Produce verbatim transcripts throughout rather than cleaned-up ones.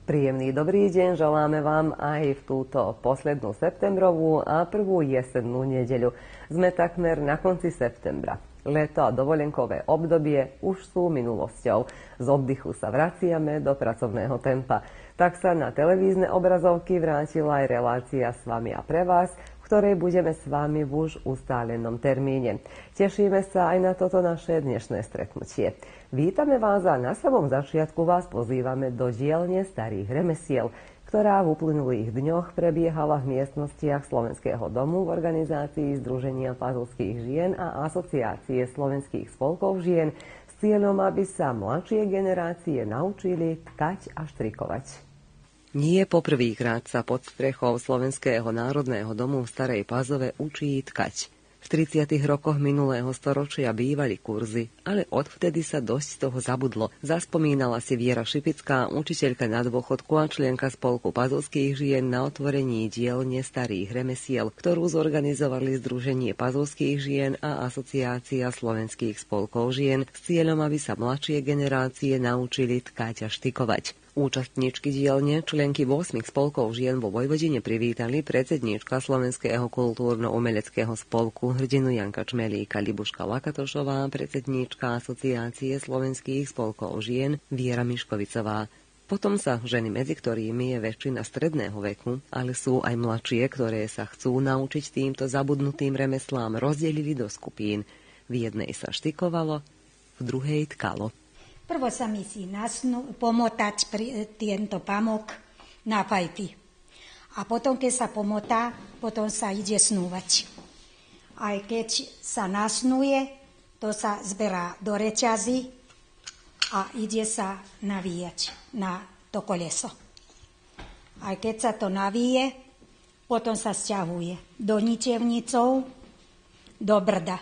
Príjemný dobrý deň želáme vám aj v túto poslednú septembrovú a prvú jesennú nedeľu. Sme takmer na konci septembra. Leto a dovolenkové obdobie už sú minulosťou. Z oddychu sa vraciame do pracovného tempa. Tak sa na televízne obrazovky vrátila aj relácia S vami a pre vás, v ktorej budeme s vami v už ustálenom termíne. Tešíme sa aj na toto naše dnešné stretnutie. Vítame vás a na samom začiatku vás pozývame do dielne starých remesiel, ktorá v uplynulých dňoch prebiehala v miestnostiach Slovenského domu v organizácii Združenia pazlských žien a Asociácie slovenských spolkov žien s cieľom, aby sa mladšie generácie naučili tkať a štrikovať. Nie poprvýkrát sa pod strechou Slovenského národného domu v Starej Pazove učí tkať. V tridsiatych rokoch minulého storočia bývali kurzy, ale odvtedy sa dosť toho zabudlo. Zaspomínala si Viera Šipická, učiteľka na dôchodku a členka spolku pazlských žien na otvorení dielne starých remesiel, ktorú zorganizovali Združenie pazlských žien a Asociácia slovenských spolkov žien s cieľom, aby sa mladšie generácie naučili tkať a štikovať. Účastníčky dielne, členky ôsmich spolkov žien vo Vojvodine privítali predsedníčka Slovenského kultúrno-umeleckého spolku hrdinu Janka Čmelíka, Libuška Lakatošová, predsedníčka Asociácie slovenských spolkov žien Viera Miškovicová. Potom sa ženy, medzi ktorými je väčšina stredného veku, ale sú aj mladšie, ktoré sa chcú naučiť týmto zabudnutým remeslám, rozdelili do skupín. V jednej sa štikovalo, v druhej tkalo. Prvo sa myslí nasnu, pomotať pri, tento pamok na fajfy. A potom, keď sa pomotá, potom sa ide snúvať. Aj keď sa nasnuje, to sa zberá do reťazy a ide sa navíjať na to koleso. Aj keď sa to navíje, potom sa sťahuje do nitevnicov, do brda.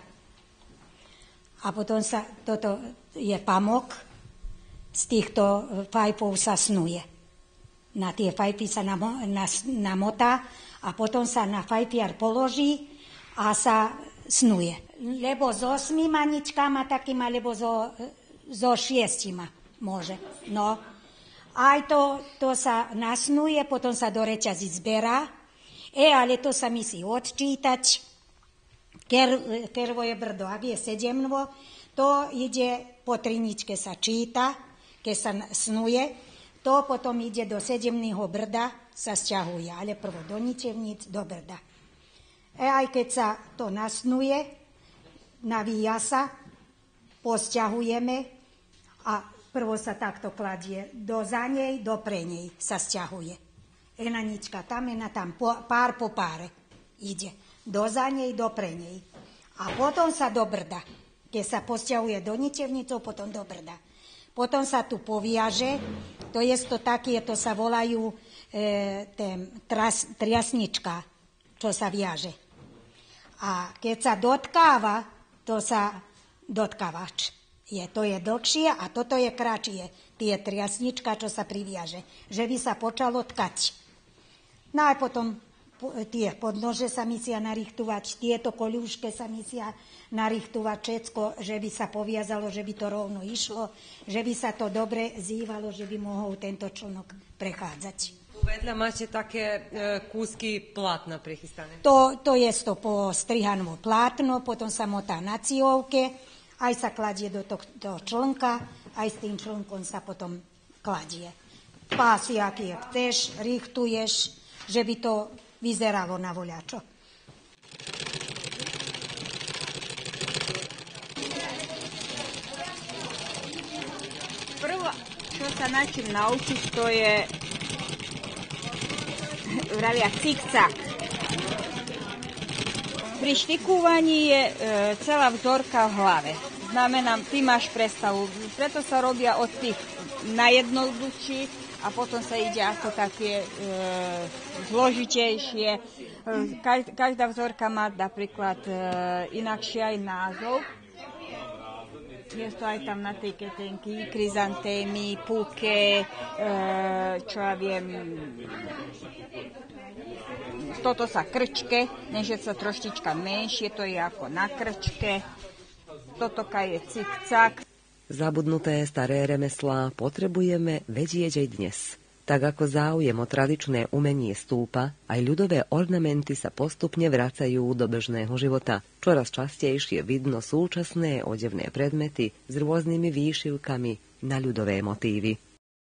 A potom sa, toto je pamok, z týchto fajfov sa snuje. Na tie fajfy sa namo, nas, namotá a potom sa na fajfiar položí a sa snuje. Lebo so osmýma ničkama takýma, lebo so, so šiestima môže. No. Aj to, to sa nasnuje, potom sa do reťazí zberá. E, ale to sa musí odčítať. Ker, kervo je brdo, ak je sedemno, to ide po triničke sa číta, keď sa snuje, to potom ide do sedemného brda, sa sťahuje, ale prvo do nitevníc, do brda. E aj keď sa to nasnuje, navíja sa, posťahujeme a prvo sa takto kladie do za nej, do pre nej sa sťahuje. Ena nička tam, ena tam, po, pár po páre ide. Do za nej, do pre nej. A potom sa do brda. Keď sa posťahuje do nitevnicov, potom do brda. Potom sa tu poviaže, to je to také, to sa volajú e, ten, tras, triasnička, čo sa viaže. A keď sa dotkáva, to sa dotkávač. Je, to je dlhšie a toto je kratšie. Tie triasnička, čo sa priviaže. Že by sa počalo tkať. No a potom tie podnože sa musia narichtovať, tieto koľúške sa musia narichtovať všetko, že by sa poviazalo, že by to rovno išlo, že by sa to dobre zývalo, že by mohol tento člnok prechádzať. Tu vedľa máte také e, kúsky plátna prichystané. To, to je to postrihané plátno, potom sa motá na ciovke, aj sa kladie do toho člnka, aj s tým člnkom sa potom kladie. Pásy, aký chceš, richtuješ, že by to vyzeralo na voľačo. Prvo, čo sa načím naučiť, to je vravia cik-cak. Pri štikúvaní je e, celá vzorka v hlave. Znamená, ty máš predstavu. Preto sa robia od tých najjednoduchších a potom sa ide ako také e, zložitejšie. E, každá vzorka má napríklad e, inakší aj názov. Je to aj tam na tej ketenky, kryzantémy, puke, e, čo ja viem, toto sa krčke, než je sa troštička menšie, to je ako na krčke, toto je cik-cak. Zabudnuté staré remeslá potrebujeme vedieť aj dnes. Tak ako záujem o tradičné umenie stúpa, aj ľudové ornamenty sa postupne vracajú do bežného života. Čoraz častejšie vidno súčasné odevné predmety s rôznymi výšivkami na ľudové motívy.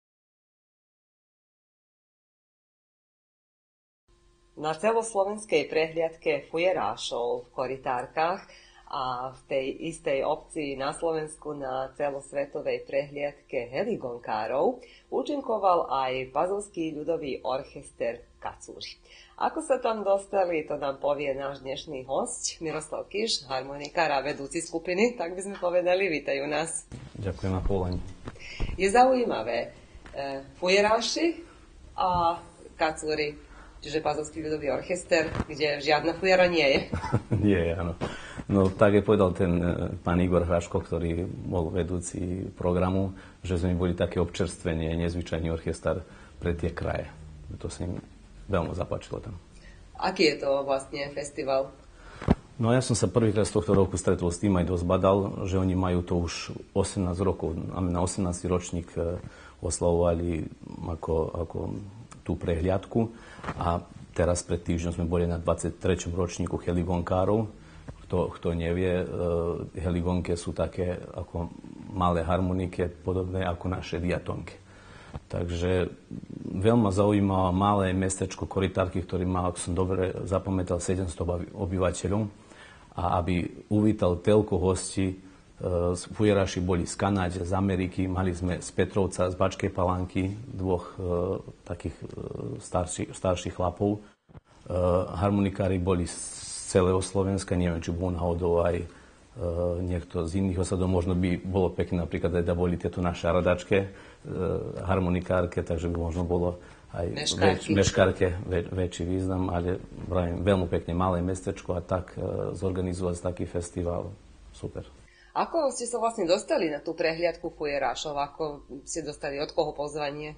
Na celoslovenskej prehliadke fujerášov v Korytárkach a v tej istej obci na Slovensku na celosvetovej prehliadke heligonkárov účinkoval aj Pazovský ľudový orchester Kacúri. Ako sa tam dostali, to nám povie náš dnešný hosť Miroslav Kiš, harmonikár a vedúci skupiny, tak by sme povedali, vítajú nás. Ďakujem na povolenie. Je zaujímavé, e, fujeráši a Kacúri, čiže Pazovský ľudový orchester, kde žiadna fujara nie je. Nie je, áno. No tak je povedal ten pán Igor Hraško, ktorý bol vedúci programu, že sme boli také občerstvenie, nezvyčajný orchester pre tie kraje. To sa im veľmi zapáčilo tam. Aký je to vlastne festival? No ja som sa prvýkrát z tohto roku stretol s tým, aj dosť badal, že oni majú to už osemnásť rokov. Na osemnásty ročník oslavovali ako, ako tú prehliadku a teraz pred týždňom sme boli na dvadsiattreťom ročníku heligonkárov. Kto, kto nevie, heligonke sú také ako malé harmonike, podobné ako naše diatonky. Takže veľmi zaujímavé malé mestečko Korytárky, ktorý má, ak som dobre zapamätal, sedemsto obyvateľov. A aby uvítal toľko hostí, fujeráši boli z Kanáde, z Ameriky, mali sme z Petrovca, z Bačkej Palanky, dvoch takých starší, starších chlapov. Harmonikári boli z celého Slovenska, neviem, či bol náhodou aj e, niekto z iných osadov, možno by bolo pekné napríklad aj da boli tieto naše radačke, e, harmonikárke, takže by možno bolo aj väč, meškárke väč, väčší význam, ale vravím, veľmi pekne malé mestečko a tak e, zorganizovať taký festival, super. Ako ste sa vlastne dostali na tú prehliadku fujerášov? Ako ste dostali, od koho pozvanie?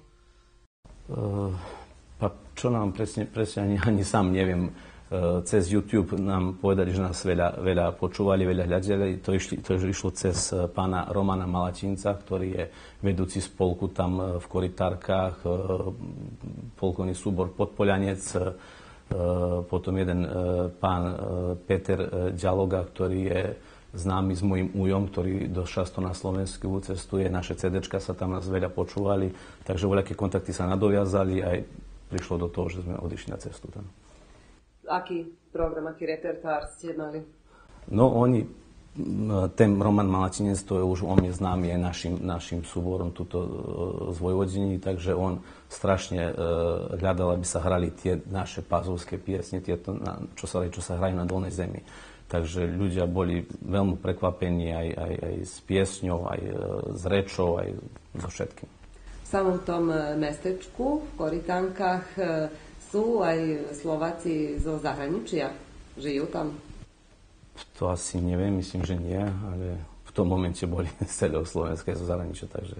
E, čo nám presne, presne ani, ani sám neviem. Cez YouTube nám povedali, že nás veľa, veľa počúvali, veľa hľadeli. To, išli, to išlo cez pána Romana Malačínca, ktorý je vedúci spolku tam v Korytárkach, polkovný súbor Podpoľanec, potom jeden pán Peter Ďaloga, ktorý je známy s mojím újom, ktorý dosť často na Slovensku cestuje. Naše cédečka sa tam nás veľa počúvali, takže voľaké kontakty sa nadoviazali a prišlo do toho, že sme odišli na cestu tam. Aký program, aký repertoár ste mali? No oni, ten Roman Malačinec, to je už on je známy aj našim, našim súborom tuto z Vojvodiny, takže on strašne uh, hľadal, aby sa hrali tie naše pazovské piesne, tieto, na, čo, sa, čo sa hrajú na Dolnej zemi. Takže ľudia boli veľmi prekvapení aj, aj, aj s piesňou, aj uh, s rečou, aj so všetkým. V samom tom mestečku v Korytánkach uh, sú aj Slováci zo zahraničia? Žijú tam? To asi neviem, myslím, že nie, ale v tom momente boli z celého Slovenska zo zahraničia, takže...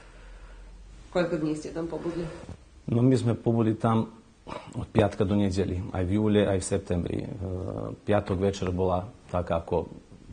Koľko dní ste tam pobudli? No my sme pobudli tam od piatka do nedeli, aj v júli, aj v septembri. Piatok večer bola taká ako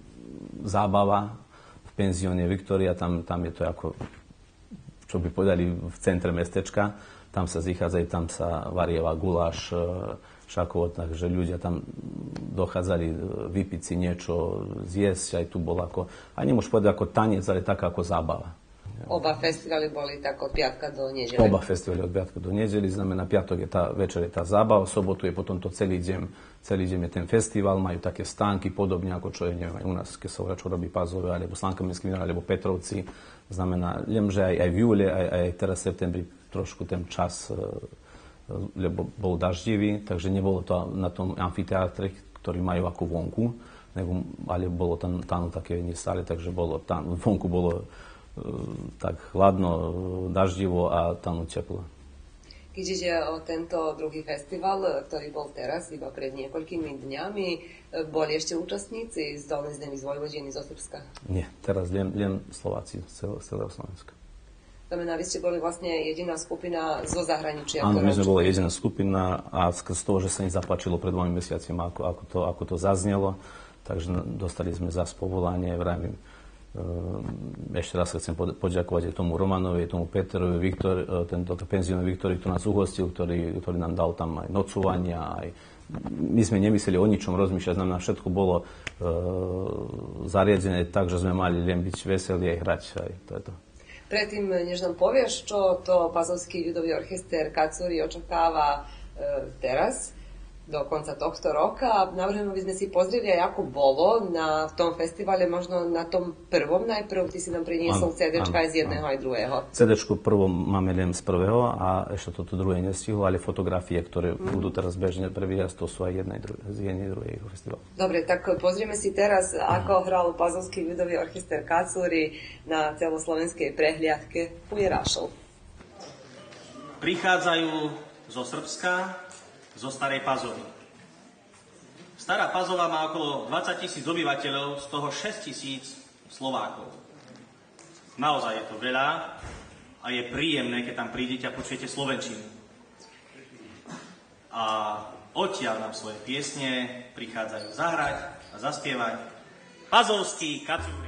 zábava v penzióne Viktória, tam, tam je to ako, čo by povedali, v centre mestečka. Tam sa zichádzajú, tam sa varieva guláš, šakovo, takže ľudia tam dochádzali vypiť si niečo, zjesť, aj tu bol ako, a nemôžem povedať ako tanec, ale taká ako zábava. Oba festivaly boli tak od piatka do nedele? Oba festivaly od piatka do nedeli, znamená piatok je tá, večer je tá zábava, sobotu je potom to celý deň, celý deň je ten festival, majú také stánky, podobne ako čo je, neviem, aj u nás, keď sa čo robí Pazové, alebo Slankomenský vinár, alebo Petrovci, znamená, viem, že aj, aj v júli, aj, aj teraz v septembri trošku ten čas, lebo bol daždivý, takže nebolo to na tom amfiteátre, ktorý majú ako vonku, nebo, ale bolo tam, tam také nestále, takže bolo tam, vonku bolo tak chladno, daždivo a tam teplo. Keď ide o tento druhý festival, ktorý bol teraz, iba pred niekoľkými dňami, boli ešte účastníci z Dolnej Zemi, z Vojvodiny, zo Srbska? Nie, teraz len, len Slováci z celého, celého Slovenska. Znamená, vy ste boli vlastne jediná skupina zo zahraničia. Áno, my sme boli jediná skupina a z toho, že sa im zapáčilo pred dvomi mesiacmi, ako, ako, to, ako to zaznelo, takže dostali sme zas povolanie, vravím, Ešte raz sa chcem poďakovať aj tomu Romanovi, tomu Petrovi, Viktor, tento penziónovi Viktori, ktorý nás uhostil, ktorý, ktorý nám dal tam aj nocovania. Aj... My sme nemysleli o ničom rozmýšľať, nám na všetko bolo e, zariadené tak, že sme mali len byť veselí aj hrať. Aj to je to. Predtým, než nám povieš, čo to Pazovský ľudový orchester Kacúri očakáva e, teraz, do konca tohto roka. Navrhujem, aby sme si pozreli aj, ako bolo na tom festivale, možno na tom prvom najprv. Ty si nám priniesol cédečka aj z jedného, aj druhého. cédečku prvom máme len z prvého a ešte toto druhé nestihlo, ale fotografie, ktoré mm. budú teraz bežne prebiehať, to sú aj jednej, z jednej druhej festivalu. Dobre, tak pozrieme si teraz, ako hral Pazovský ľudový orchester Kacúri na celoslovenskej prehliadke Ujerašov. Prichádzajú zo Srbska, zo Starej Pazovy. Stará Pazova má okolo dvadsať tisíc obyvateľov, z toho šesť tisíc Slovákov. Naozaj je to veľa a je príjemné, keď tam prídete a počujete slovenčinu. A odtiaľ nám svoje piesne prichádzajú zahrať a zaspievať Pazovský Kacúri.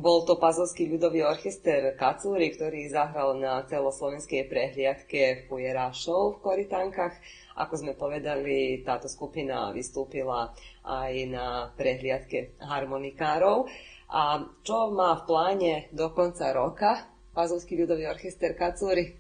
Bol to Pazovský ľudový orchester Kacúry, ktorý zahral na celoslovenskej prehliadke Fujerášov v Korytánkach. Ako sme povedali, táto skupina vystúpila aj na prehliadke harmonikárov. A čo má v pláne do konca roka Pazovský ľudový orchester Kacúry?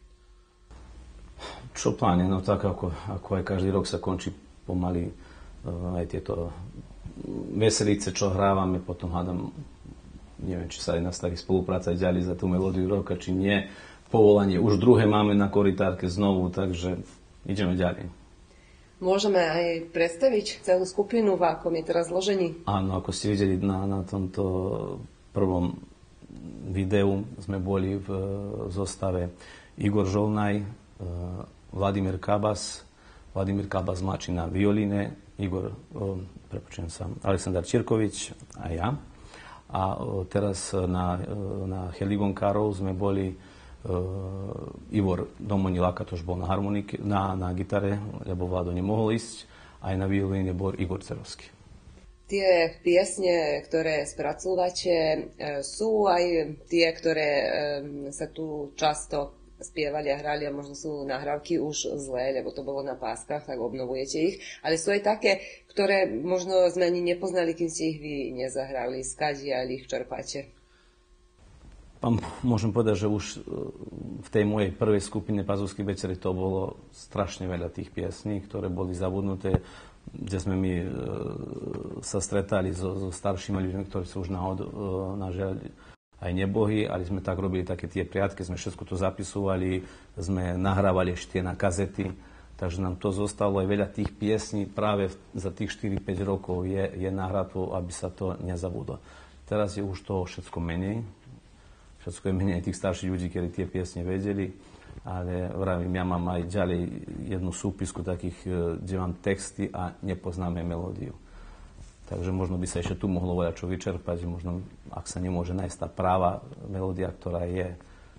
Čo pláne? No tak ako, ako aj každý rok sa končí pomaly uh, aj tieto veselice, čo hrávame, potom hádam, neviem, či sa aj na starých spoluprácach ďali za tú melódiu roka, či nie. Povolanie už druhé máme na Korytárke znovu, takže ideme ďalej. Môžeme aj predstaviť celú skupinu, v akom je teraz zložení? Áno, ako ste videli na, na tomto prvom videu, sme boli v zostave Igor Žolnaj, Vladimír Kabas, Vladimír Kabas mladší na violíne, Igor, prepočujem sa, Aleksandar Čirkovič a ja. A teraz na, na heligonkárov sme boli uh, Ivor Domoni Lakatoš bol na harmonike, na, na gitare, lebo Vlado nemohol ísť, aj na violíne bol Igor Cerovský. Tie piesne, ktoré spracúvate, sú aj tie, ktoré sa tu často spievali a hrali a možno sú nahrávky už zlé, lebo to bolo na páskach, tak obnovujete ich. Ale sú aj také, ktoré možno sme ani nepoznali, kým ste ich vy nezahrali. Skadiaľ ich čerpáte? Môžem povedať, že už v tej mojej prvej skupine Pazovských večerí to bolo strašne veľa tých piesní, ktoré boli zabudnuté, kde sme my e, sa stretali so, so staršími ľuďmi, ktorí sú už náhod, e, na žiaľ aj nebohy, ale sme tak robili také tie priatky, sme všetko to zapisovali, sme nahrávali ešte na kazety, takže nám to zostalo aj veľa tých piesní práve za tých štyri päť rokov je, je nahrato, aby sa to nezabudlo. Teraz je už toho všetko menej, všetko je menej tých starších ľudí, ktorí tie piesne vedeli, ale vravím, ja mám aj ďalej jednu súpisku takých, kde mám texty a nepoznáme melódiu. Takže možno by sa ešte tu mohlo veľa čo vyčerpať, možno ak sa nemôže nájsť tá práva melódia, ktorá je, e,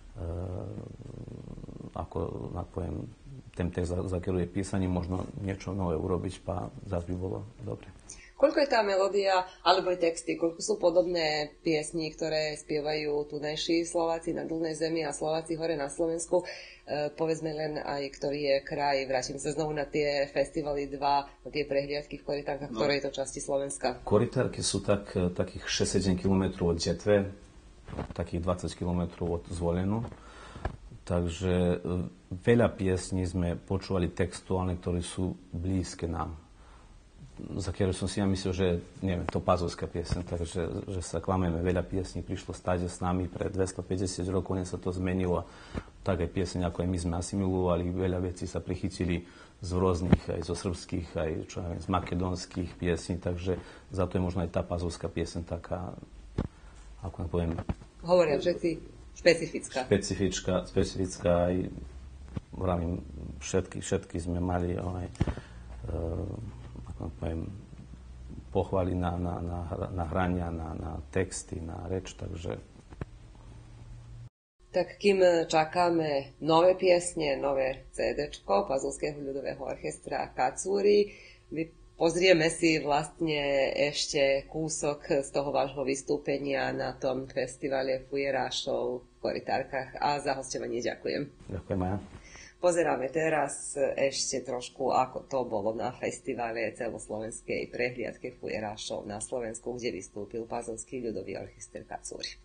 ako napoviem, ten text, za, za ktorú je písaný, možno niečo nové urobiť, a zase by bolo dobre. Koľko je tá melódia, alebo aj texty, koľko sú podobné piesni, ktoré spievajú tunajší Slováci na dlhnej zemi a Slováci hore na Slovensku? E, povedzme len aj, ktorý je kraj. Vrátim sa znovu na tie festivaly dva, na tie prehliadky v Korytánkach, no. Ktoré je to časti Slovenska. Korytárky sú tak, takých šesť sedem kilometrov od Detve, takých dvadsať kilometrov od Zvolenu. Takže veľa piesní sme počúvali textuálne, ktoré sú blízke nám. Za ktorú som si ja myslel, že neviem, to pazovská piesň, takže že sa klameme, veľa piesní prišlo stáť s nami pred dvestopäťdesiat rokov, ne sa to zmenilo. Tak aj pieseň, ako aj my sme asimilovali, veľa vecí sa prichytili z rôznych, aj zo srbských, aj čo ja viem, z makedonských piesní, takže za to je možno aj tá pazovská piesň taká, ako ja poviem... Hovoria všetci špecifická. Špecifická, špecifická aj, vravím, všetky, všetky sme mali aj... E, poviem, pochváli na, na, na, na hrania, na, na texty, na reč, takže... Tak kým čakáme nové piesne, nové cédečko Pazovského ľudového orchestra Kacúry, pozrieme si vlastne ešte kúsok z toho vášho vystúpenia na tom festivale Fujerášov v Korytárkach a za hosťovanie ďakujem. Ďakujem, Maja. Pozeráme teraz ešte trošku, ako to bolo na festivale celoslovenskej prehliadke Fujerášov na Slovensku, kde vystúpil Pazovský ľudový orchester Kacúry.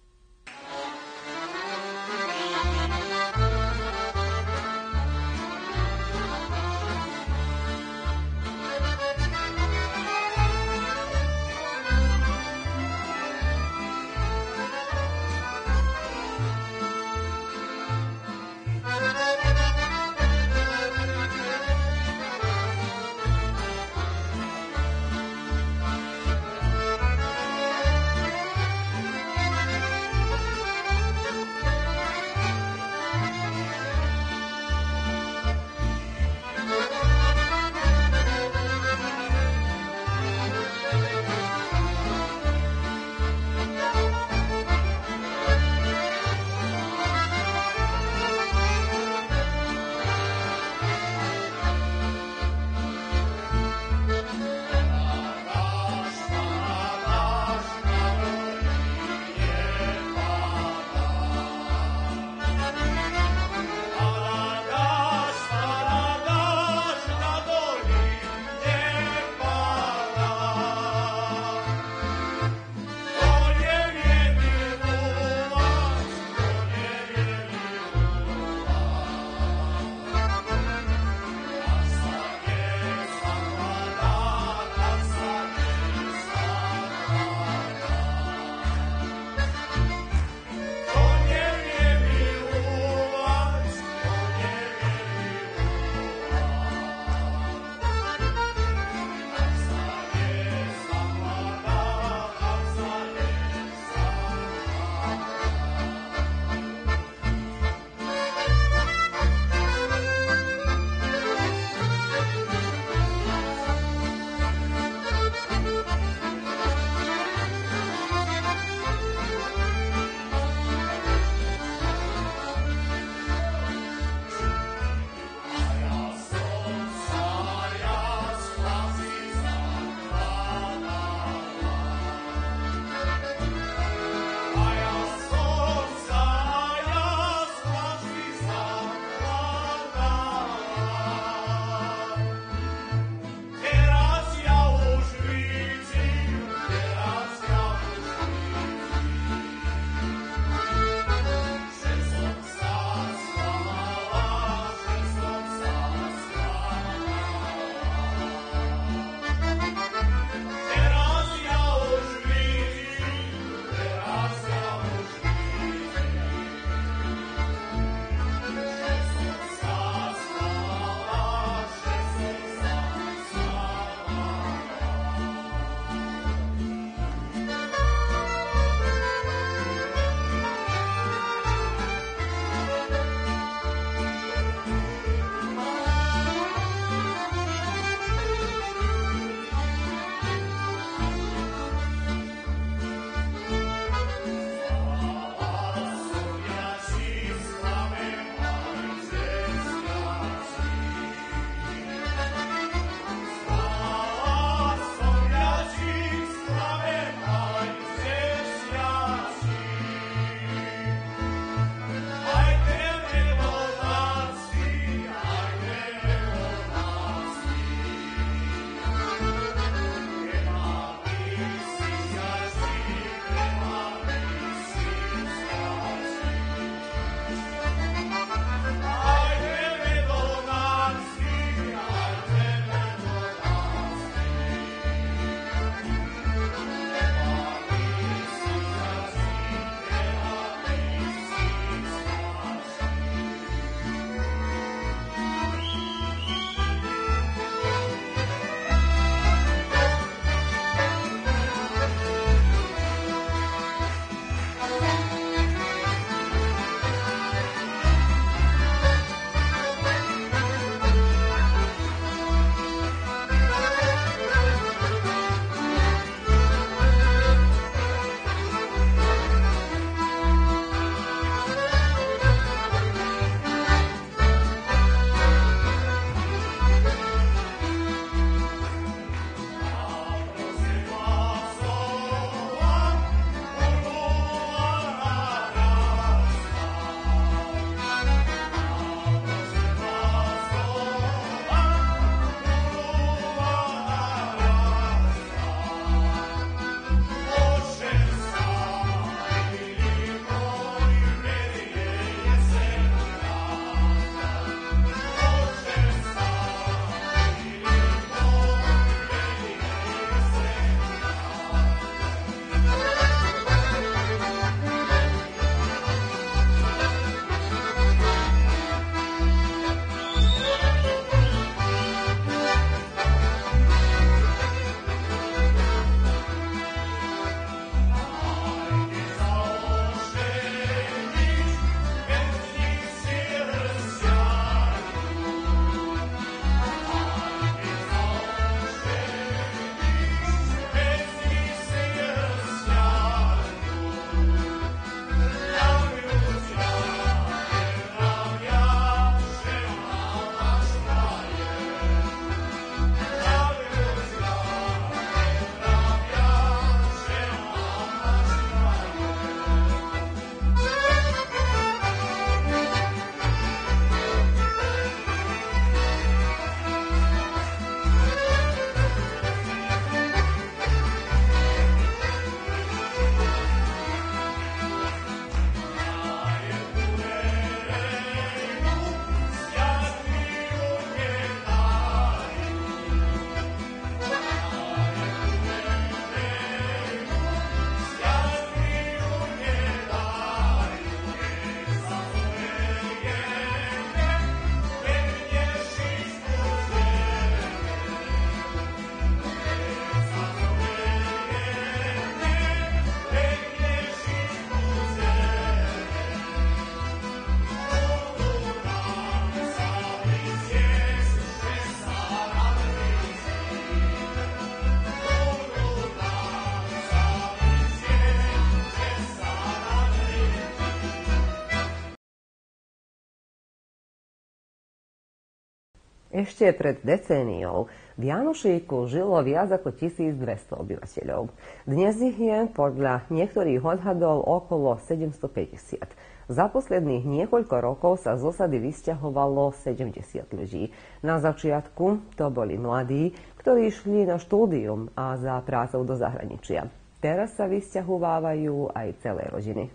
Ešte pred decéniou v Janošíku žilo viac ako tisícdvesto obyvateľov. Dnes ich je podľa niektorých odhadov okolo sedemstopäťdesiat. Za posledných niekoľko rokov sa z osady vysťahovalo sedemdesiat ľudí. Na začiatku to boli mladí, ktorí šli na štúdium a za prácou do zahraničia. Teraz sa vysťahovávajú aj celé rodiny.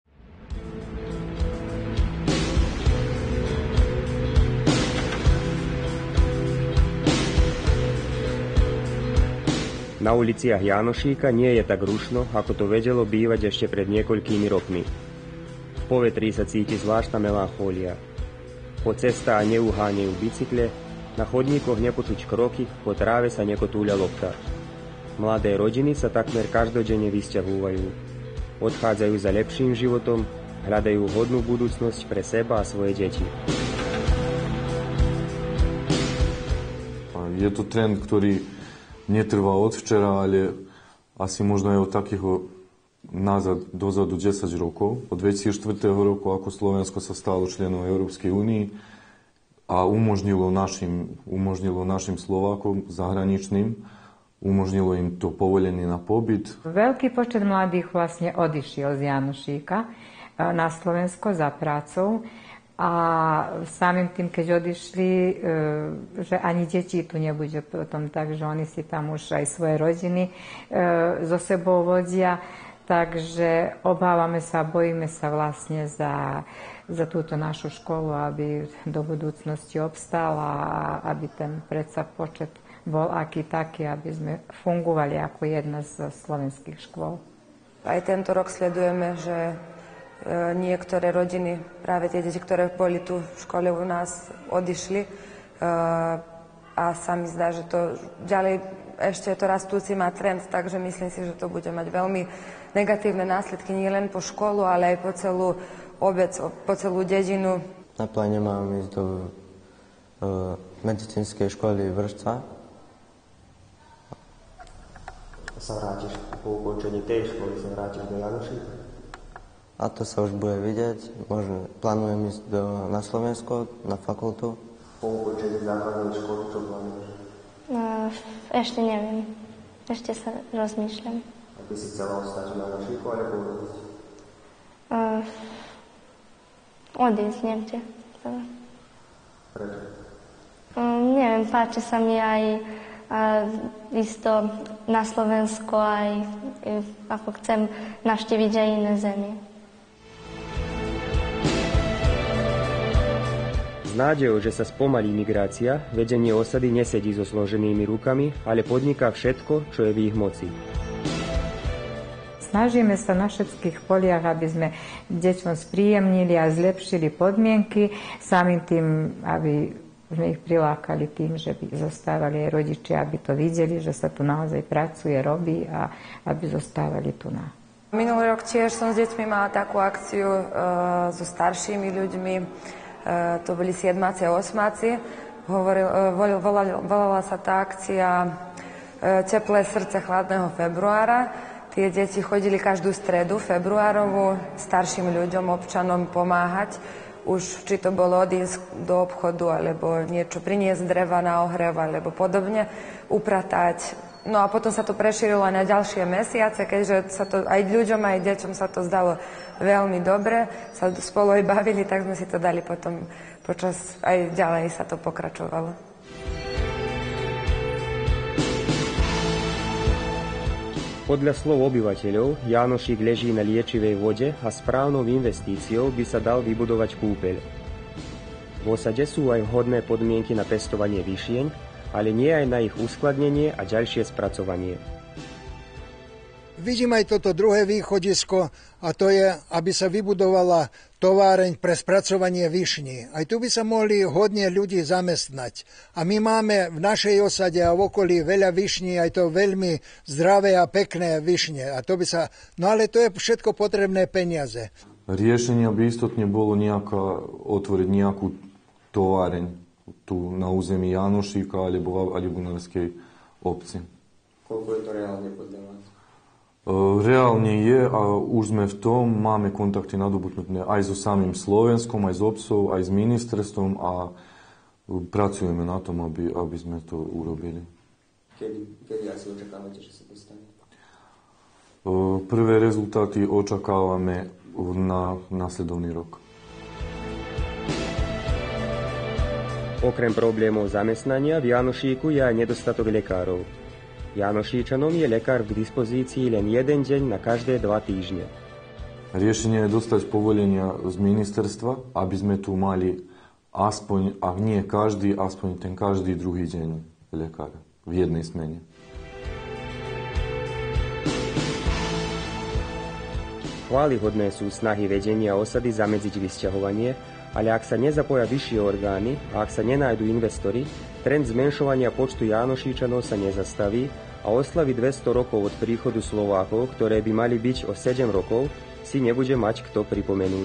Na uliciach Janošíka nie je tak rušno, ako to vedelo bývať ešte pred niekoľkými rokmi. V povetrí sa cíti zvláštna melanchólia. Po cestách neuháňajú bicykle, na chodníkoch nepočuť kroky, po tráve sa nekotúľa lopta. Mladé rodiny sa takmer každodenne vysťahúvajú. Odchádzajú za lepším životom, hľadajú hodnú budúcnosť pre seba a svoje deti. Je to trend, ktorý netrvá od včera, ale asi možno aj od takého nazad, dozadu desať rokov. Od dvetisícštyri roku, ako Slovensko sa stalo členom Európskej únie a umožnilo našim, umožnilo našim Slovákom zahraničným, umožnilo im to povolenie na pobyt. Veľký počet mladých vlastne odišiel z Janošíka na Slovensko za prácou. A samým tým, keď odišli, že ani deti tu nebude potom, takže oni si tam už aj svoje rodiny so sebou vodia. Takže obávame sa, bojíme sa vlastne za, za túto našu školu, aby do budúcnosti obstála a aby ten predsa počet bol aký taký, aby sme fungovali ako jedna z slovenských škôl. Aj tento rok sledujeme, že niektoré rodiny, práve tie deti, ktoré boli tu v škole u nás, odišli a sa mi zdá, že to ďalej ešte to rastúci má trend, takže myslím si, že to bude mať veľmi negatívne následky nielen po školu, ale aj po celú obec, po celú dedinu. Na pláne mám ísť do uh, medicínskej školy Vršca. Sa vrátiš po ukončení tej školy, sa vrátiš do Janošíka? A to sa už bude vidieť. Možno plánujem ísť do, na Slovensko, na fakultu. Po ukončení základnej školy, čo plánuješ? No, ešte neviem. Ešte sa rozmýšľam. A ty si chcela ostať na Janošíku, alebo odísť? Uh, odísť niekde. Prečo? Uh, neviem, páči sa mi aj uh, isto na Slovensko, aj uh, ako chcem navštíviť aj iné zemie. S nádejou, že sa spomalí migrácia, vedenie osady nesedí so zloženými rukami, ale podniká všetko, čo je v ich moci. Snažíme sa na všetkých poliach, aby sme deťom spríjemnili a zlepšili podmienky, samým tým, aby sme ich prilákali tým, že by zostávali aj rodičia, aby to videli, že sa tu naozaj pracuje, robí a aby zostávali tu na. Minulý rok tiež som s deťmi mala takú akciu e, so staršími ľuďmi. Uh, to boli siedmáci a osmáci. Hovoril, uh, volala, volala sa tá akcia uh, Teplé srdce chladného februára. Tie deti chodili každú stredu februárovú starším ľuďom, občanom pomáhať. Už či to bolo odísť do obchodu, alebo niečo priniesť dreva na ohrev, alebo podobne, upratať. No a potom sa to prešírilo na ďalšie mesiace, keďže sa to aj ľuďom, aj deťom sa to zdalo veľmi dobre, sa spolu aj bavili, tak sme si to dali potom počas, aj ďalej sa to pokračovalo. Podľa slov obyvateľov, Janošík leží na liečivej vode a správnou investíciou by sa dal vybudovať kúpeľ. V osade sú aj vhodné podmienky na pestovanie višieň, ale nie aj na ich uskladnenie a ďalšie spracovanie. Vidím aj toto druhé východisko, a to je, aby sa vybudovala továreň pre spracovanie višní. Aj tu by sa mohli hodne ľudí zamestnať. A my máme v našej osade a v okolí veľa višní, aj to veľmi zdravé a pekné višne. A to by sa... No ale to je všetko potrebné peniaze. Riešenie by istotne bolo nejaká, otvoriť nejakú továreň tu na území Janošíka alebo Ľubunárskej obci. Koľko je to reálne podľa vás? Reálne je a už sme v tom, máme kontakty nadobudnuté aj so samým Slovenskom, aj s obcov, aj s ministerstvom a Pracujeme na tom, aby, aby sme to urobili. Kedy, kedy asi očakávate, že sa to stane? Prvé rezultáty očakávame na nasledovný rok. Okrem problémov zamestnania v Janošíku je aj nedostatok lekárov. Janošíčanom je lekár k dispozícii len jeden deň na každé dva týždne. Riešenie je dostať povolenia z ministerstva, aby sme tu mali aspoň, ak nie každý, aspoň ten každý druhý deň lekára v jednej smene. Chválihodné sú snahy vedenia osady zamedziť vysťahovanie, ale ak sa nezapoja vyššie orgány a ak sa nenájdu investori, trend zmenšovania počtu Janošíčanov sa nezastaví a oslavy dvesto rokov od príchodu Slovákov, ktoré by mali byť o sedem rokov, si nebude mať kto pripomenúť.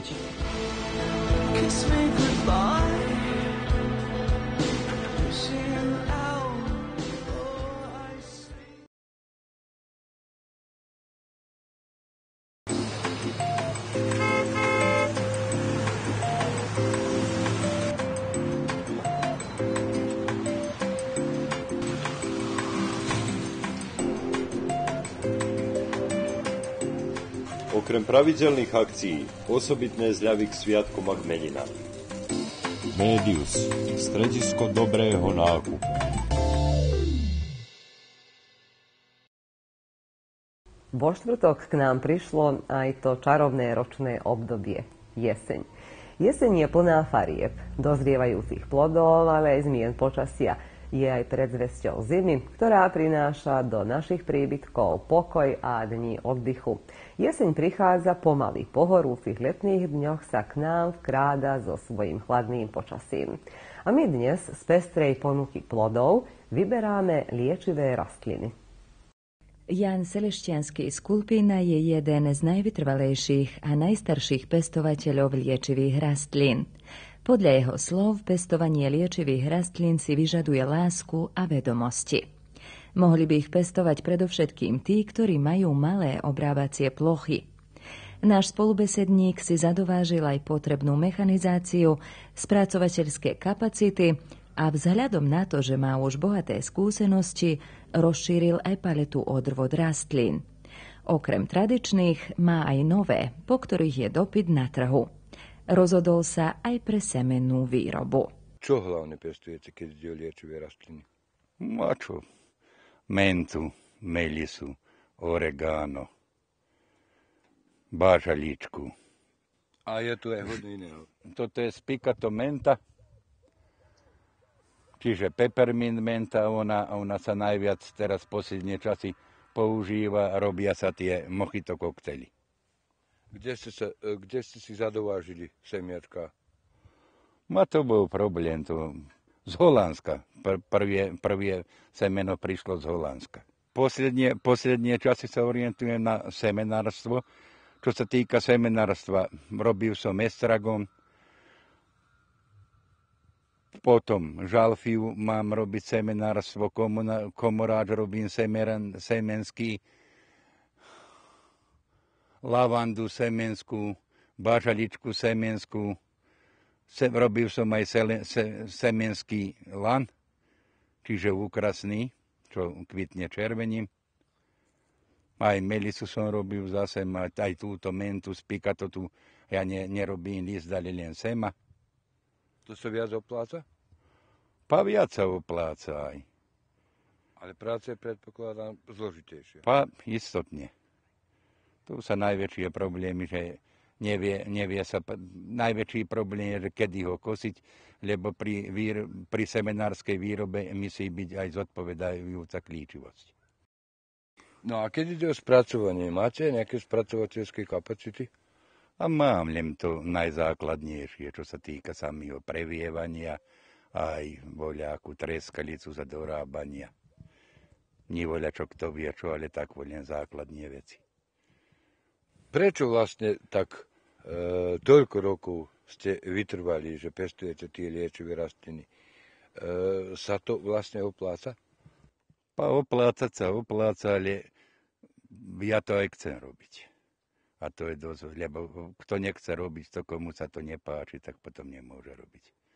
Okrem pravidelných akcií, osobitné zľavy k sviatkom a k meninám. Médius, stredisko dobrého nákupu. Vo štvrtok k nám prišlo aj to čarovné ročné obdobie, jeseň. Jeseň je plná farieb, dozrievajúcich plodov, ale aj zmien počasia. Je aj predzvesťou zimy, ktorá prináša do našich príbytkov pokoj a dní oddychu. Jeseň prichádza pomaly, po horúcich letných dňoch sa k nám vkráda so svojím chladným počasím. A my dnes z pestrej ponuky plodov vyberáme liečivé rastliny. Ján Seleštiansky z Kulpína je jeden z najvytrvalejších a najstarších pestovateľov liečivých rastlín. Podľa jeho slov, pestovanie liečivých rastlín si vyžaduje lásku a vedomosti. Mohli by ich pestovať predovšetkým tí, ktorí majú malé obrábacie plochy. Náš spolubesedník si zadovážil aj potrebnú mechanizáciu, spracovateľské kapacity a vzhľadom na to, že má už bohaté skúsenosti, rozšíril aj paletu odrôd rastlín. Okrem tradičných má aj nové, po ktorých je dopyt na trhu. Rozhodol sa aj pre semennú výrobu. Čo hlavne pestujete, keď ide o liečivé rastliny? A čo? Mentu, melisu, oregano, bážaličku. A je tu aj hodne iného. Toto je spicato menta, čiže peppermint menta, ona, ona sa najviac teraz posledné časy používa, robia sa tie mojito koktely. Kde ste, sa, kde ste si zadovážili semiačka? Ma to bol problém. To z Holandska. Pr- prvé, prvé semeno prišlo z Holandska. Poslednie, poslednie časy sa orientujem na semenárstvo. Čo sa týka semenárstva, robil som estragon, potom žalfiu mám robiť semenárstvo, komoráč robím semen, semenský, lavandu semenskú, bažaličku semenskú, Se, robil som aj sele, se, semenský lan, čiže úkrasný, čo kvitne červením. Aj melisu som robil zase, aj túto mentu, spicato tu, ja ne, nerobím list, ale len sema. To sa viac opláca? Pa viac sa opláca aj. Ale práca je, predpokladám, zložitejšia. Pa istotne. Tu sa najväčšie problémy, že nevie, nevie sa, najväčší problém je, že kedy ho kosiť, lebo pri, výr, pri semenárskej výrobe musí byť aj zodpovedajúca klíčivosť. No a keď ide o spracovanie, máte nejaké spracovateľské kapacity? A mám len to najzákladnejšie, čo sa týka samého previevania, aj voľakú treskalicu za dorábania. Nivoľa čo kto vie čo, ale tak len základné veci. Prečo vlastne tak e, toľko rokov ste vytrvali, že pestujete tie liečivé rastliny? E, sa to vlastne opláca? Pa oplácať sa opláca, ale ja to aj chcem robiť. A to je dosť, lebo kto nechce robiť to, komu sa to nepáči, tak potom nemôže robiť.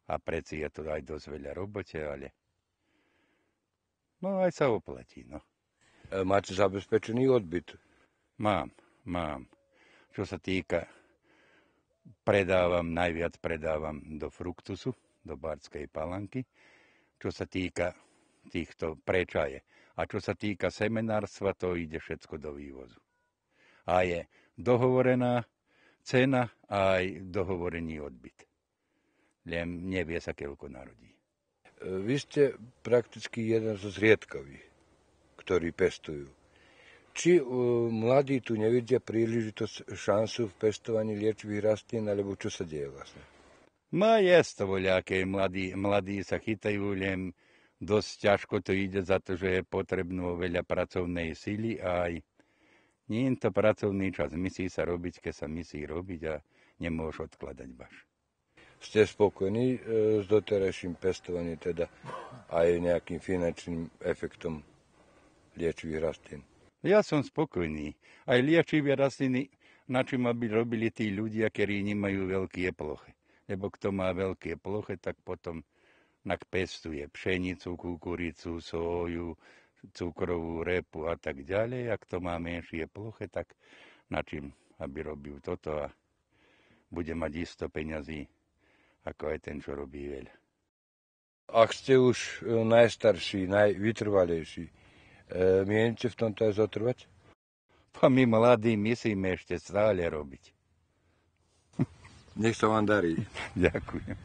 A preci je to aj dosť veľa robote, ale no aj sa oplatí, no. Máte zabezpečený odbyt? Mám, mám. Čo sa týka, predávam, najviac predávam do Fruktusu, do Bardskej Palanky. Čo sa týka týchto prečaje. A čo sa týka semenárstva, to ide všetko do vývozu. A je dohovorená cena a aj dohovorený odbyt. Len nevie sa, keľko narodí. Vy ste prakticky jeden zo zriedkavých, ktorí pestujú. Či uh, mladí tu nevidia príležitosť, šancu v pestovaní liečivých rastlín, alebo čo sa deje vlastne? No je to voľaké, mladí, mladí sa chytajú, len dosť ťažko to ide za to, že je potrebno veľa pracovnej sily a aj nie je to pracovný čas. Musí sa robiť, keď sa musí robiť a nemôžeš odkladať baš. Ste spokojní e, s doterajším pestovaním, teda aj nejakým finančným efektom liečivých rastlín? Ja som spokojný. Aj liečivé rastliny, na čím aby robili tí ľudia, ktorí nemajú veľké plochy. Lebo kto má veľké plochy, tak potom pestuje pšenicu, kukuricu, soju, cukrovú repu a tak ďalej. A kto má menšie plochy, tak na čím aby robil toto a bude mať isto peňazí, ako aj ten, čo robí veľa. Ak ste už najstarší, najvytrvalejší, e, mienite v tomto aj zotrvať? Pa my mladí musíme ešte stále robiť. Nech sa vám darí. Ďakujem.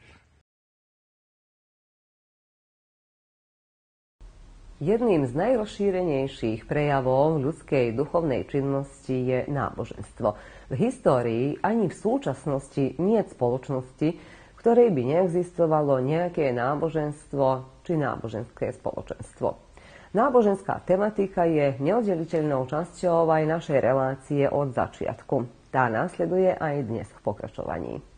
Jedným z najrozšírenejších prejavov ľudskej duchovnej činnosti je náboženstvo. V histórii ani v súčasnosti nie je spoločnosti, v ktorej by neexistovalo nejaké náboženstvo či náboženské spoločenstvo. Náboženská tematika je neoddeliteľnou časťou aj našej relácie od začiatku. Tá nasleduje aj dnes v pokračovaní.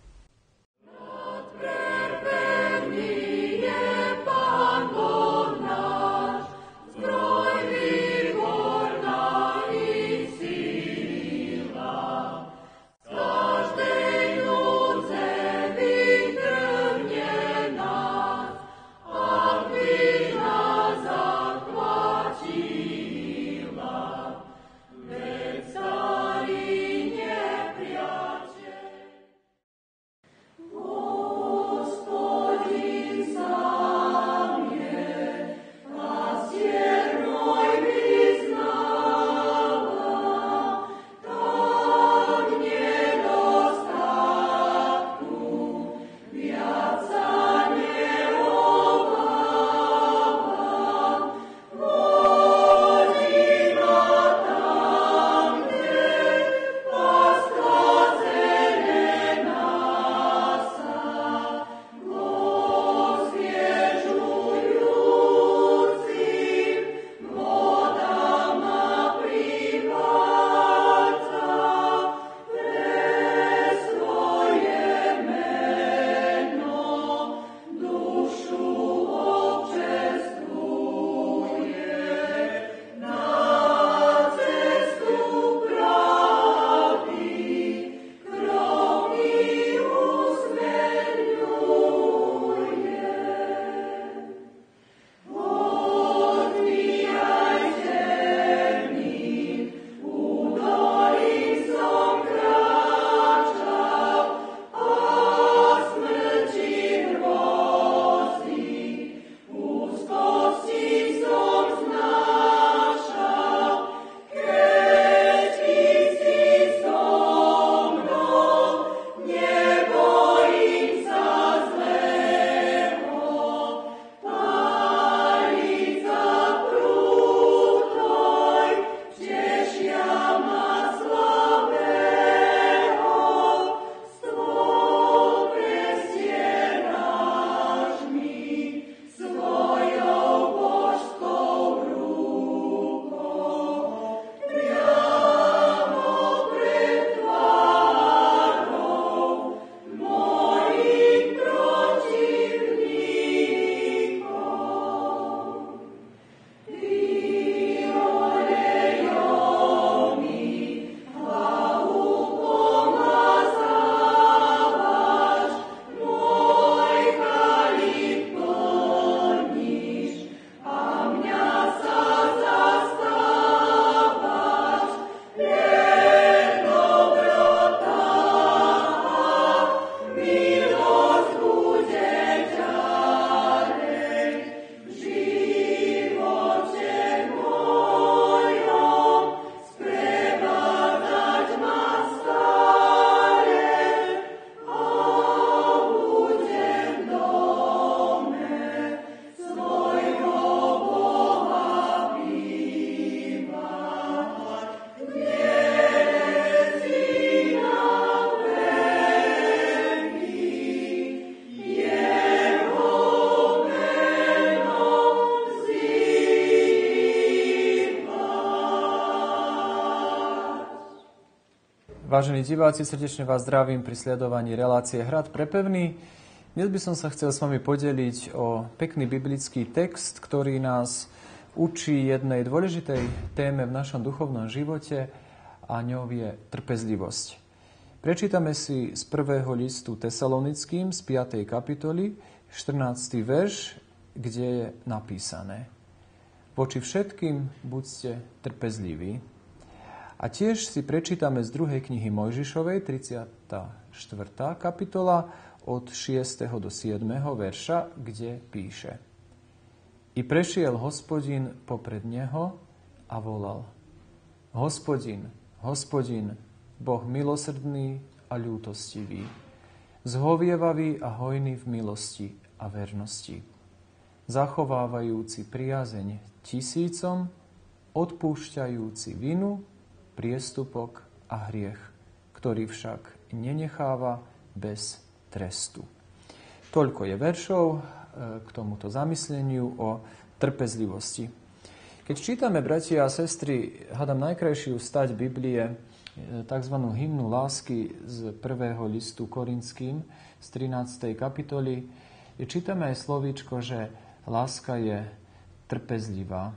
Vážení diváci, srdečne vás zdravím pri sledovaní relácie Hrad pre pevný. Dnes by som sa chcel s vami podeliť o pekný biblický text, ktorý nás učí jednej dôležitej téme v našom duchovnom živote a ňou je trpezlivosť. Prečítame si z prvého listu Tesalonickým z piatej kapitoly štrnásty verš, kde je napísané: Voči všetkým buďte trpezliví. A tiež si prečítame z druhej knihy Mojžišovej, tridsiata štvrtá kapitola, od šiesteho do siedmeho verša, kde píše: I prešiel Hospodin popred neho a volal: Hospodin, Hospodin, Boh milosrdný a ľútostivý, zhovievavý a hojný v milosti a vernosti, zachovávajúci priazeň tisícom, odpúšťajúci vinu, priestupok a hriech, ktorý však nenecháva bez trestu. Toľko je veršov k tomuto zamysleniu o trpezlivosti. Keď čítame, bratia a sestry, hádam najkrajšiu stať Biblie, tzv. Hymnu lásky z prvého listu Korinským z trinástej kapitoly, čítame aj slovíčko, že láska je trpezlivá.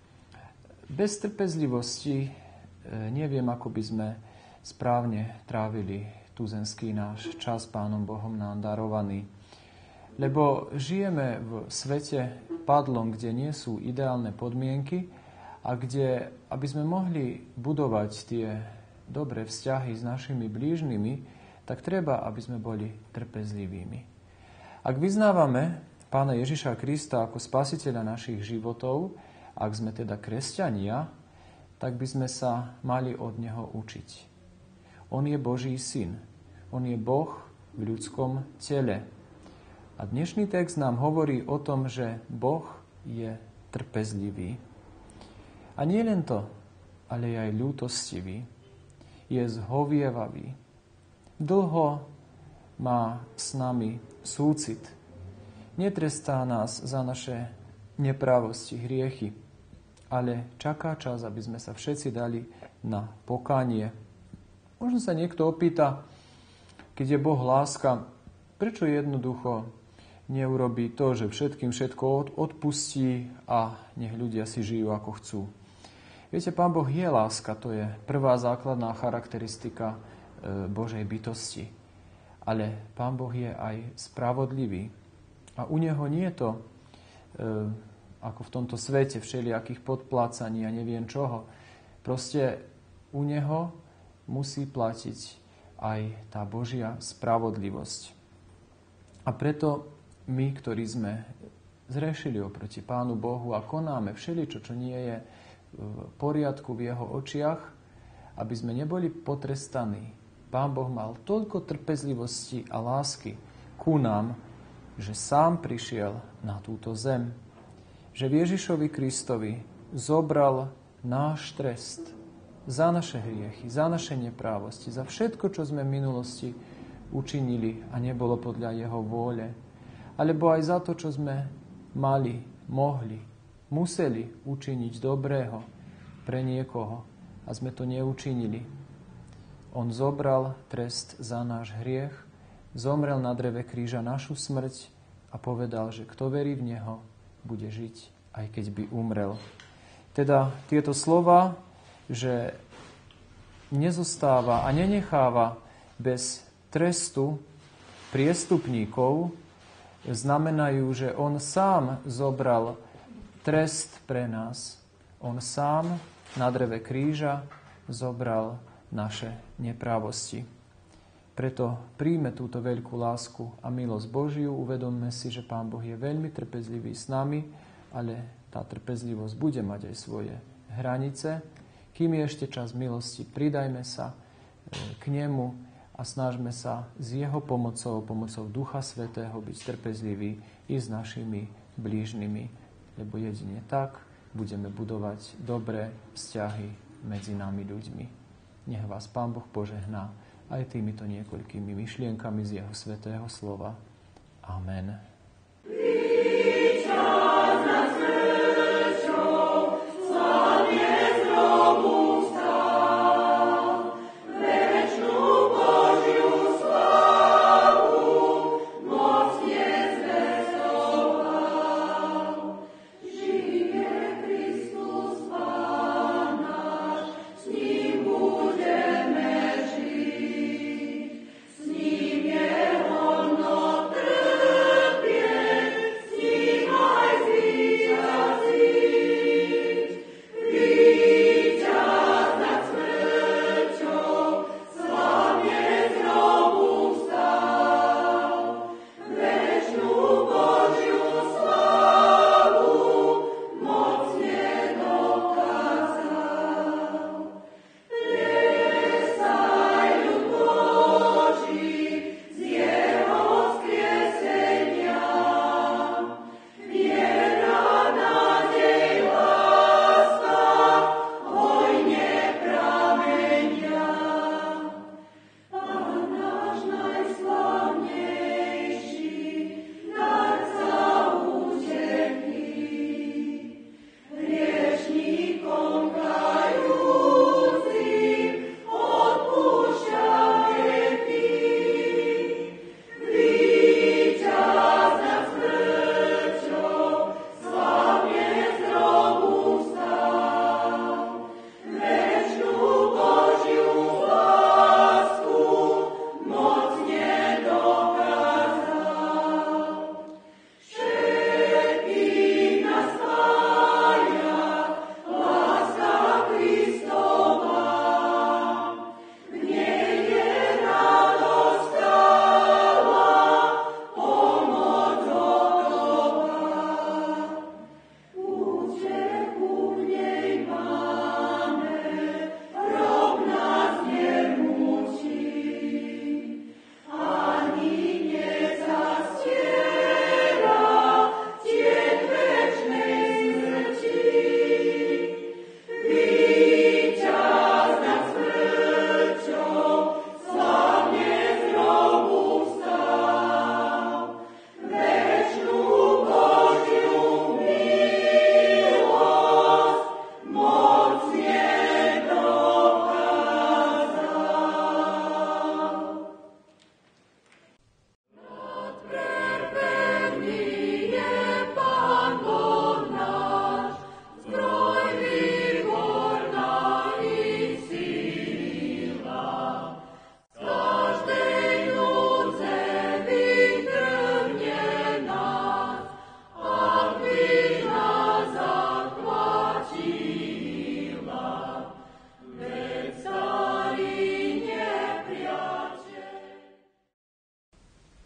Bez trpezlivosti neviem, ako by sme správne trávili tuzemský náš čas Pánom Bohom nám darovaný. Lebo žijeme v svete padlom, kde nie sú ideálne podmienky a kde, aby sme mohli budovať tie dobré vzťahy s našimi blížnymi, tak treba, aby sme boli trpezlivými. Ak vyznávame Pána Ježiša Krista ako spasiteľa našich životov, ak sme teda kresťania, tak by sme sa mali od Neho učiť. On je Boží syn. On je Boh v ľudskom tele. A dnešný text nám hovorí o tom, že Boh je trpezlivý. A nie len to, ale je aj ľútostivý. Je zhovievavý. Dlho má s nami súcit. Netrestá nás za naše neprávosti, hriechy, ale čaká čas, aby sme sa všetci dali na pokánie. Možno sa niekto opýta, keď je Boh láska, prečo jednoducho neurobí to, že všetkým všetko odpustí a nech ľudia si žijú ako chcú. Viete, Pán Boh je láska, to je prvá základná charakteristika Božej bytosti. Ale Pán Boh je aj spravodlivý. A u Neho nie je to, ako v tomto svete, všelijakých podplácaní a neviem čoho. Proste u Neho musí platiť aj tá Božia spravodlivosť. A preto my, ktorí sme zrešili oproti Pánu Bohu a konáme všeličo, čo nie je v poriadku v Jeho očiach, aby sme neboli potrestaní. Pán Boh mal toľko trpezlivosti a lásky ku nám, že sám prišiel na túto zem. Že v Ježišovi Kristovi zobral náš trest za naše hriechy, za naše neprávosti, za všetko, čo sme v minulosti učinili a nebolo podľa Jeho vôle, alebo aj za to, čo sme mali, mohli, museli učiniť dobrého pre niekoho a sme to neučinili. On zobral trest za náš hriech, zomrel na dreve kríža našu smrť a povedal, že kto verí v Neho, bude žiť, aj keď by umrel. Teda tieto slova, že nezostáva a nenecháva bez trestu priestupníkov, znamenajú, že on sám zobral trest pre nás. On sám na dreve kríža zobral naše neprávosti. Preto príjme túto veľkú lásku a milosť Božiu. Uvedomme si, že Pán Boh je veľmi trpezlivý s nami, ale tá trpezlivosť bude mať aj svoje hranice. Kým je ešte čas milosti, pridajme sa k Nemu a snažme sa s Jeho pomocou, pomocou Ducha Svätého byť trpezliví i s našimi blížnymi, lebo jedine tak budeme budovať dobré vzťahy medzi nami ľuďmi. Nech vás Pán Boh požehná aj týmito niekoľkými myšlienkami z Jeho svätého slova. Amen. Večnú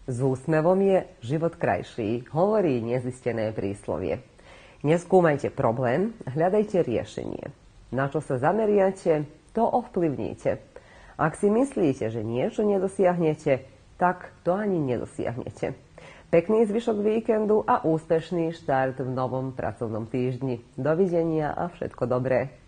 S úsmevom je život krajší, hovorí nezistené príslovie. Neskúmajte problém, hľadajte riešenie. Na čo sa zameriate, to ovplyvníte. Ak si myslíte, že niečo nedosiahnete, tak to ani nedosiahnete. Pekný zvyšok víkendu a úspešný štart v novom pracovnom týždni. Dovidenia a všetko dobré.